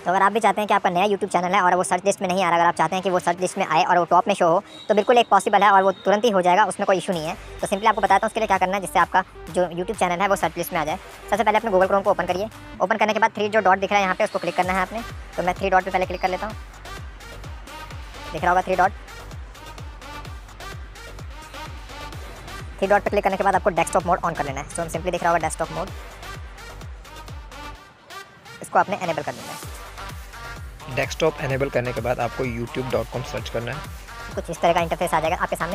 तो अगर आप भी चाहते हैं कि आपका नया यूट्यूब चैनल है और वो सर्च लिस्ट में नहीं आ रहा, अगर आप चाहते हैं कि वो सर्च लिस्ट में आए और वो टॉप में शो हो, तो बिल्कुल एक पॉसिबल है और वो तुरंत ही हो जाएगा, उसमें कोई इशू नहीं है। तो सिंपली आपको बताता हूँ उसके लिए क्या करना है, जिससे आपका जो यूट्यूब चैनल है वो सर्च लिस्ट में आ जाए। सबसे पहले अपने गूगल क्रोम को ओपन करिए। ओपन करने के बाद 3 जो डॉट दिख रहा है यहाँ पे, उसको क्लिक करना है आपने। तो मैं 3 डॉट पर पहले क्लिक कर लेता हूँ। दिख रहा होगा 3 डॉट। 3 डॉट पर क्लिक करने के बाद आपको डेस्कटॉप मोड ऑन कर लेना है। सो सिंपली दिख रहा होगा डेस्कटॉप मोड, इसको आपने एनेबल कर देना है। डेस्कटॉप एनेबल करने के बाद आपको youtube.com सर्च करना है। कुछ इस तरह का इंटरफेस आ जाएगा आपके सामने।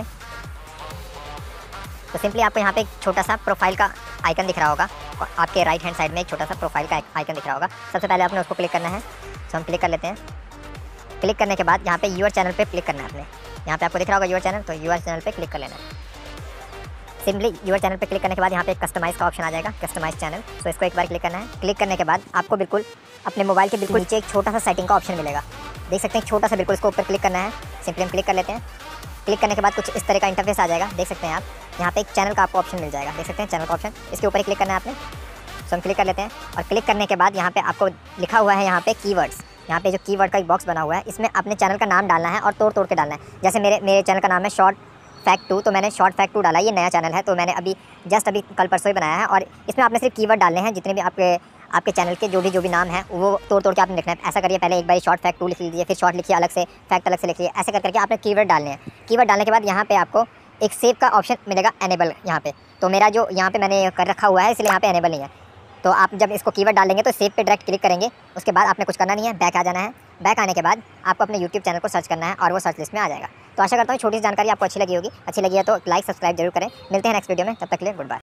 तो सिंपली आपको यहाँ पे एक छोटा सा प्रोफाइल का आइकन दिख रहा होगा, आपके राइट हैंड साइड में एक छोटा सा प्रोफाइल का आइकन दिख रहा होगा। सबसे पहले आपने उसको क्लिक करना है। तो हम क्लिक कर लेते हैं। क्लिक करने के बाद यहाँ पे यूर चैनल पे क्लिक करना है आपने। यहाँ पे आपको दिख रहा होगा यूर चैनल, तो यूर चैनल पे क्लिक कर लेना है। सिंपली यूर चैनल पे क्लिक करने के बाद यहाँ पे कस्टमाइज़ का ऑप्शन आ जाएगा, कस्टमाइज़ चैनल। तो इसको एक बार क्लिक करना है। क्लिक करने के बाद आपको बिल्कुल अपने मोबाइल के बिल्कुल नीचे एक छोटा सा सेटिंग का ऑप्शन मिलेगा, देख सकते हैं, छोटा सा, बिल्कुल इसको ऊपर क्लिक करना है। सिंपली हम क्लिक कर लेते हैं। क्लिक करने के बाद कुछ इस तरह का इंटरफेस आ जाएगा, देख सकते हैं आप। यहाँ पे एक चैनल का आपको ऑप्शन मिल जाएगा, देख सकते हैं चैनल का ऑप्शन, इसके ऊपर ही क्लिक करना है आपने। सो हम क्लिक कर लेते हैं और क्लिक करने के बाद यहाँ पे आपको लिखा हुआ है यहाँ पे कीवर्ड्स। यहाँ पे जो कीवर्ड का एक बॉक्स बना हुआ है, इसमें अपने चैनल का नाम डालना है और तोड़ तोड़ के डालना है। जैसे मेरे चैनल का नाम है शॉर्ट फैक्ट 2, तो मैंने शॉर्ट फैक्ट 2 डाला। ये नया चैनल है, तो मैंने अभी कल परसों ही बनाया है। और इसमें आपने सिर्फ कीवर्ड डालने हैं, जितने भी आपके चैनल के जो भी नाम है वो तोड़ तोड़ के आपने लिखना है। ऐसा करिए, पहले एक बार शॉर्ट फैक्ट 2 लिख लीजिए, फिर शॉर्ट लिखिए अलग से, फैक्ट अलग से लिखिए। ऐसे करके आपने कीवर्ड डालने हैं। कीवर्ड डालने के बाद यहाँ पे आपको एक सेव का ऑप्शन मिलेगा, एनेबल यहाँ पे। तो मेरा जो यहाँ पे मैंने कर रखा हुआ है, इसलिए यहाँ पे एनेबल नहीं है। तो आप जब इसको कीवर्ड डालेंगे तो सेव पे डायरेक्ट क्लिक करेंगे। उसके बाद आपने कुछ करना नहीं है, बैक आ जाना है। बैक आने के बाद आपको अपने यूट्यूब चैनल को सर्च करना है और वो सर्च लिस्ट में आ जाएगा। तो आशा करता हूँ छोटी सी जानकारी आपको अच्छी लगी होगी। अच्छी लगी है तो लाइक सब्सक्राइब जरूर करें। मिलते हैं नेक्स्ट वीडियो में, तब तक के लिए गुड बाय।